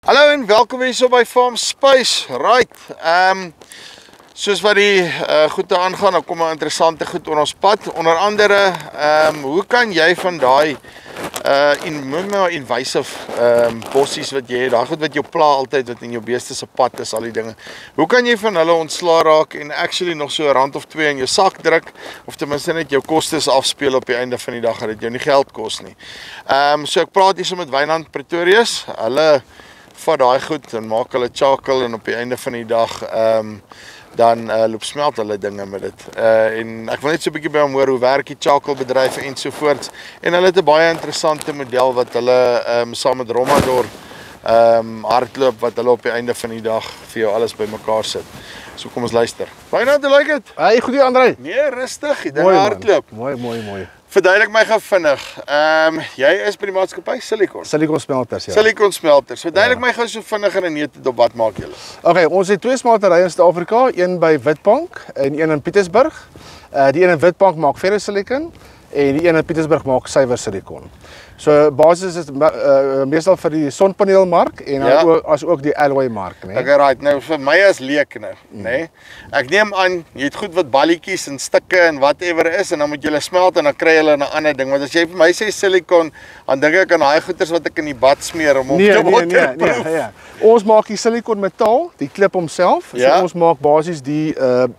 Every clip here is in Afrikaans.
Hallo en welkom hier so by Farmspace. Right. Soos wat die goed aangaan, dan kom 'n interessante goed op ons pad. Onder andere, hoe kan jy van daai invasive bossies wat jy het, daai goed wat jou pla altyd, wat in jou beeste se pad is, al die dinge. Hoe kan jy van hulle ontslaa raak en actually nog so 'n rand of 2 in jou sak druk, of ten minste net jou kostes afspeel op die einde van die dag, dat dit jou nie geld kos nie. So ek praat hier so met Wynand Pretorius. Hulle vat daai goed en maak hulle charcoal en op die einde van die dag dan loop smelt hulle dinge met dit. En ek wil net so 'n bietjie by hom hoor hoe werk die charcoal bedryf ensovoorts. En hulle het 'n baie interessante model wat hulle saam met Romador hardloop, wat hulle op die einde van die dag vir jou alles bymekaar sit. So kom ons luister. Wynand, hoe lyk dit? Hey, goed, André. Nee, rustig, die dinge hardloop. Mooi. Verduidelik my gou vinnig. Jy is by die maatskappy Silikon smelters, ja. Silikon smelters. Verduidelik my gou so vinnig in 'n neutedop, wat maak julle? Okay, ons het 2 smelterye in Suid-Afrika, een by Witbank en een in Pietersburg. Die een in Witbank maak ferrosilikon en die een in Pietersburg maak suiwer silikon. So basies is meestal vir die sonpaneelmark en dan as ook die alloy mark, né? Okay, right. Nou vir my as leek nou, né? Ek neem aan jy het goed wat balletjies en stikke en whatever is en dan moet jy hulle smelt en dan kry hulle 'n ander ding. Want as jy vir my sê silikon, dan dink ek aan daai goeters wat ek in die bad smeer om op te waterproof. Nee. Ons maak die silikon metaal, die klip homself. So ons maak basies die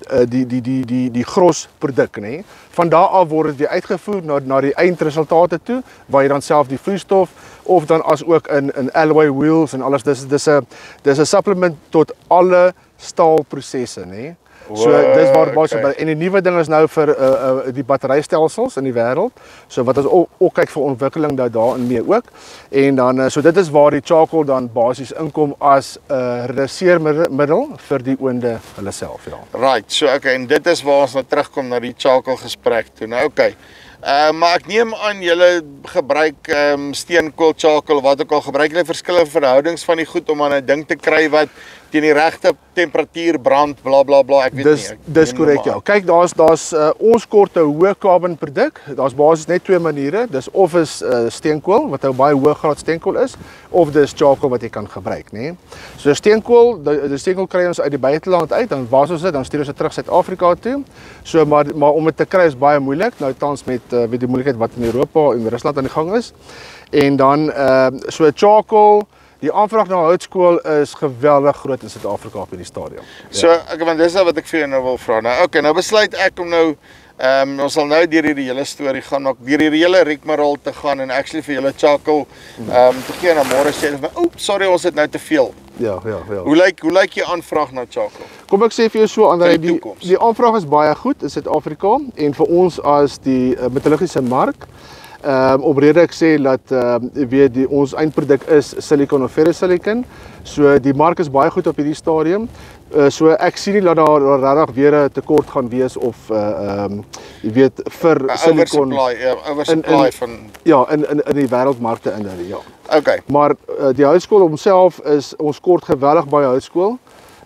gros produk, né? Van daar af word dit weer uitgevoer na die eindresultate toe, waar jy dan self die vloeistof of dan as ook in alloy wheels en alles. Dis 'n supplement tot alle staalprosesse, né? So dis waar basies en die nuwe ding is nou vir die batterystelsels in die wêreld. So wat ons ook kyk vir ontwikkeling daarin mee ook. En dan so dit is waar die charcoal dan basies inkom as 'n reduseermiddel vir die oonde hulle self, ja. Right. So okay, en dit is waar ons nou terugkom na die charcoal gesprek toe. Nou okay. Maar ek neem aan julle gebruik steenkool, charcoal, wat ook al, gebruik julle verskillende verhoudings van die goed om aan 'n ding te kry wat teen die regte temperatuur brand, bla bla bla, ek weet nie. Dis korrek, ja. Kyk, daar's ons kort 'n hoë carbon produk. Daar's basies net 2 maniere. Dis of is steenkool wat 'n baie hoë graad steenkool is, of dis charcoal wat jy kan gebruik, né? So steenkool, die steenkool kry ons uit die buiteland uit, dan was ons dit, dan stuur ons dit terug Suid-Afrika toe. So maar om dit te kry is baie moeilik. Nou tans met die moeilikheid wat in Europa en Rusland aan die gang is. En dan so charcoal, die aanvraag na houtskool is geweldig groot in Suid-Afrika op hierdie stadium. So ek want dis nou wat ek vir jou nou wil vra. Nou okay, nou besluit ek om nou ons sal nou deur hierdie hele storie gaan, maar deur hierdie hele rigmarole te gaan en actually vir julle charcoal te gee en dan môre sê hulle, "Oh, sorry, ons het nou te veel." Ja. Hoe lyk jy aanvraag na charcoal? Kom ek sê vir jou so, André, die aanvraag is baie goed in Suid-Afrika en vir ons as die metallurgiese mark. Omrede ek sê dat ons eindproduk is silikon of ferrosilikon. So die mark is baie goed op hierdie stadium. So ek sien nie dat daar regtig weer 'n tekort gaan wees of jy weet vir silikon oversupply van in die wêreldmarkte in hulle, ja. Okay. Maar die houtskool homself is ons kort geweldig baie houtskool.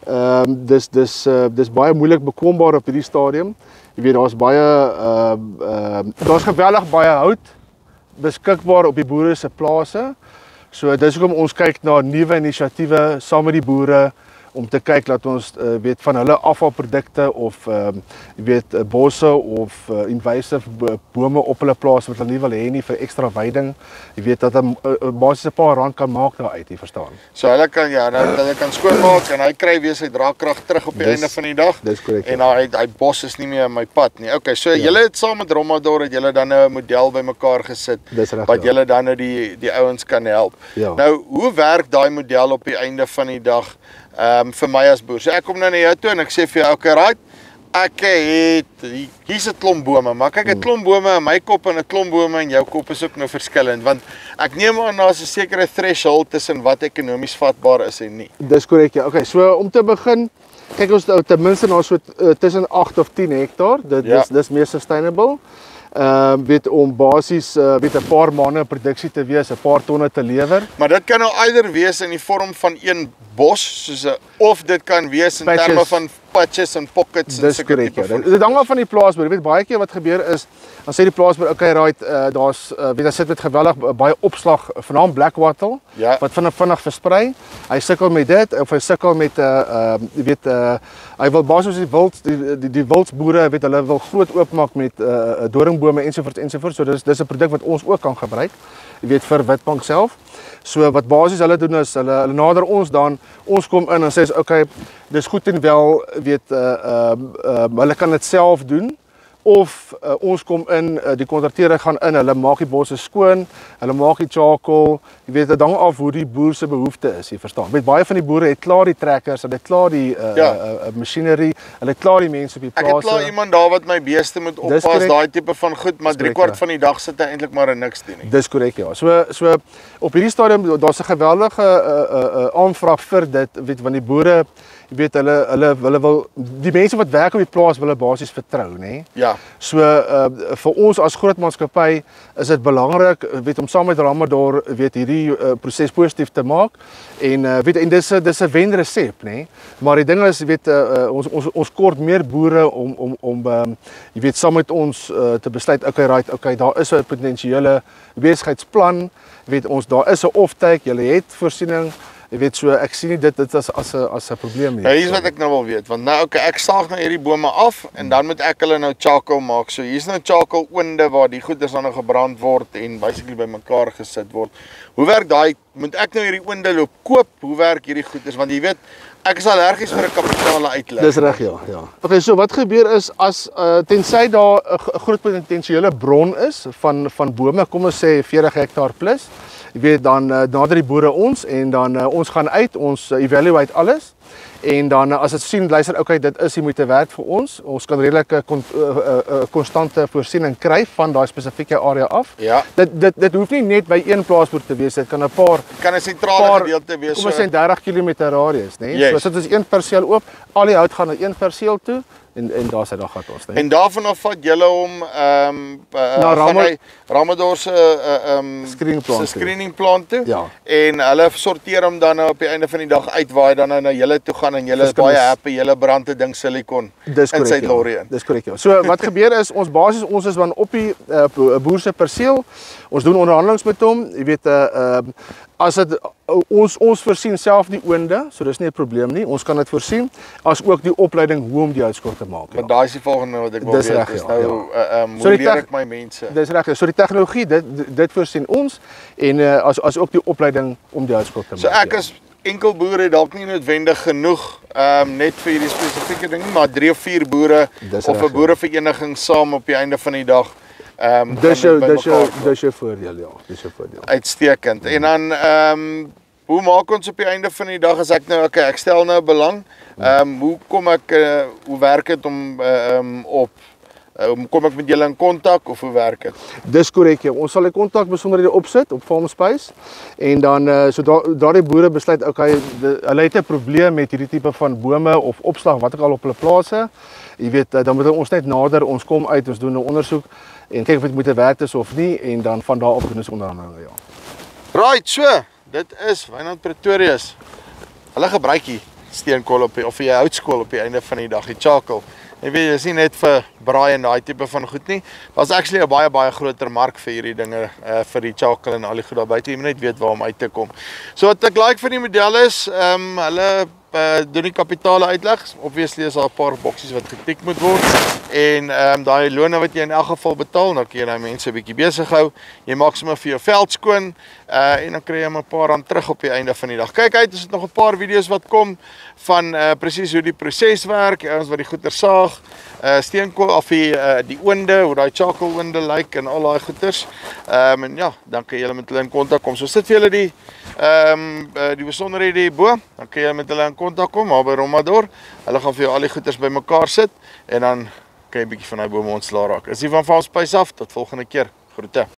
Dis baie moeilik bekombaar op hierdie stadium. Jy weet daar's geweldig baie hout beskikbaar op die boere se plase. So dis hoekom ons kyk na nuwe inisiatiewe saam met die boere om te kyk dat ons weet van hulle afvalprodukte of jy weet bosse of invasive bome op hulle plaas wat hulle nie wil hê nie vir ekstra weiding. Jy weet dat basies 'n paar rand kan maak daaruit, jy verstaan. So hulle kan hulle kan skoonmaak en hy kry weer sy draagkrag terug op die einde van die dag. Dis korrek. En hy bos is nie meer in my pad nie. Okay, so julle het saam met Romador het julle dan nou 'n model bymekaar gesit wat julle dan nou die ouens kan help. Ja. Nou, hoe werk daai model op die einde van die dag? Vir my as boer. So ek kom nou na jou toe en ek sê vir jou, okay, right, ek het hier's 'n klomp bome, maar kyk, 'n klomp bome in my kop en 'n klomp bome in jou kop is ook nou verskillend, want ek neem aan daar's 'n sekere threshold tussen wat ekonomies vatbaar is en nie. Dis korrek, ja. Okay, so om te begin, kyk ons ten minste na so tussen 8 of 10 hektaar. Dis meer sustainable. Weet om basies weet 'n paar maande produksie te wees, 'n paar tonne te lewer. Maar dit kan nou eider wees in die vorm van een bos, soos 'n of dit kan wees in Patches. terme van patches en pockets en Dis sulke korrek, tipe ja. van. Dit hang af van die plaasboer. Jy weet baie keer wat gebeur is, dan sê die plaasboer, okay, right, daar's weet hy sit met geweldig baie opslag, veral black wattle, Ja. wat vinnig versprei. Hy sukkel met dit of hy sukkel met jy weet hy wil basies die wildsboere, weet hulle wil groot oopmaak met doringbome ensovoorts. So dis 'n produk wat ons ook kan gebruik. Jy weet vir witbank self. So wat basies hulle doen is hulle nader ons dan, ons kom in en sê okay, dis goed en wel, weet hulle kan dit self doen of ons kom in, die kontrakteure gaan in, hulle maak die bosse skoon, hulle maak die charcoal, jy weet dit hang af hoe die boer se behoefte is, jy verstaan. Weet baie van die boere het klaar die trekkers, hulle het klaar die masjinerie, hulle het klaar die mense op die plase. Ek het klaar iemand daar wat my beeste moet oppas, daai tipe van goed, maar 3/4 van die dag sit hy eintlik maar in niks doen nie. Dis korrek, ja. So op hierdie stadium daar's 'n geweldige aanvraag vir dit, weet want die boere, jy weet hulle wil die mense wat werk op die plaas wil hulle basies vertrou, nê? Ja. So vir ons as groot maatskappy is dit belangrik, weet om saam met Romador weet hierdie proses positief te maak en weet en dis 'n wenresep, nê? Maar die ding is weet ons kort meer boere om jy weet saam met ons te besluit okay, daar is 'n potensiële besigheidsplan, weet ons daar is 'n offtake, jy het voorsiening. Jy weet so ek sien nie dit as 'n probleem nie. Ja, hier is wat ek nou wil weet, want nou okay, ek saag nou hierdie bome af en dan moet ek hulle nou charcoal maak. So hier's nou charcoal oonde waar die goeders dan nou gebrand word en basically bymekaar gesit word. Hoe werk daai? Moet ek nou hierdie oonde loop koop? Hoe werk hierdie goeders? Want jy weet, ek is allergies vir 'n kapitale uitleg. Dis reg, ja. Okay, so wat gebeur is as tensy daar 'n groot potensiële bron is van bome, kom ons sê 40 hektaar plus. Jy weet dan nader die boere ons en dan ons gaan uit, ons evaluate alles en dan as dit sien luister okay, dit is die moeite werd vir ons. Ons kan redelike konstante voorsiening kry van daai spesifieke area af. Ja. Dit hoef nie net by een plaasboer te wees, dit kan 'n paar kan 'n sentrale gedeelte wees. Kom ons sê 30 km radius, né? Yes. So as dit is een perseel oop, al die hout gaan na een perseel toe en daar gaan ons, né? En daarvan af vat julle hom Romador se screeningplan toe. Ja. En hulle sorteer hom dan nou op die einde van die dag uit waar hy dan nou na julle toe gaan en julle is baie happy, julle brand 'n ding silikon in sy lorry in. Dis korrek, ja. So wat gebeur is ons is dan op die boer se perseel. Ons doen onderhandelings met hom. Jy weet as dit ons voorsien self die oonde, so dis nie 'n probleem nie. Ons kan dit voorsien as ook die opleiding hoe om die houtskool te maak. Want daai is die volgende wat ek wil weet. Reg, is nou so hoe leer ek my mense? Dis reg. So die tegnologie dit voorsien ons en as ook die opleiding om die houtskool te maak. So ek as enkel boer het dalk nie noodwendig genoeg net vir hierdie spesifieke ding nie, maar 3 of 4 boere of 'n boerevereniging saam op die einde van die dag. Dis jou voordeel, ja. Dis jou voordeel. Uitstekend. En dan hoe maak ons op die einde van die dag as ek nou okay, ek stel nou belang. Hoe kom ek hoe werk dit om kom ek met julle in kontak of hoe werk dit? Dis korrek, ja. Ons sal die kontak besonderhede opsit op Farmspace en dan so daardie boere besluit okay, hulle het 'n probleem met hierdie tipe van bome of opslag wat ook al op hulle plase. Jy weet dan moet ons net nader, ons kom uit, ons doen 'n ondersoek en kyk of dit moet werk is of nie en dan van daar af doen ons onderhandelinge, ja. Right, so dit is Wynand Pretorius. Hulle gebruik hier steenkool op of jy houtskool op die einde van die dag, die charcoal. Jy weet, dis nie net vir braai en daai tipe van goed nie. Daar's actually 'n baie groter mark vir hierdie dinge vir die charcoal en al die goed daar buite. Jy moet net weet waar om uit te kom. So wat ek like van die model is, hulle doen die kapitale uitleg. Obviously is daar 'n paar boksies wat getik moet word en daai lone wat jy in elk geval betaal, dan kan jy daai mense 'n bietjie besig hou. Jy maak sommer vir jou veld skoon en dan kry jy 'n paar rand terug op die einde van die dag. Kyk uit, is dit nog 'n paar video's wat kom van presies hoe die proses werk, ons wat die goeder saag, steenkool of die oonde, hoe daai charcoal oonde lyk en al daai goeders. En ja, dan kan jy met hulle in kontak kom. So sit vir julle die besonderhede hierbo, dan kan jy met hulle in kontak kom, maar by Romador, hulle gaan vir jou al die goeders bymekaar sit en dan kan jy 'n bietjie van daai bome ontslaa raak. Is hier van Farmspace af, tot volgende keer. Groete.